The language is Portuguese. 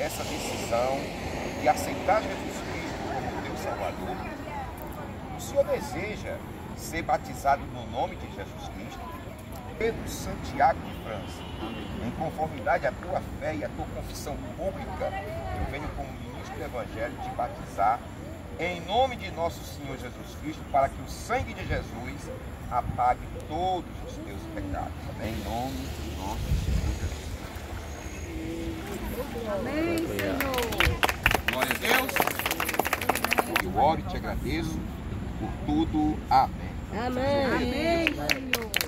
essa decisão de aceitar Jesus Cristo como teu Salvador? O Senhor deseja ser batizado no nome de Jesus Cristo? Pedro Santiago de França, em conformidade à tua fé e à tua confissão pública, eu venho como ministro do Evangelho te batizar em nome de nosso Senhor Jesus Cristo, para que o sangue de Jesus apague todos os teus pecados. Em nome de nosso Senhor Jesus. Amém, Senhor. Glória a Deus. Eu oro e te agradeço por tudo. Amém. Amém, Senhor.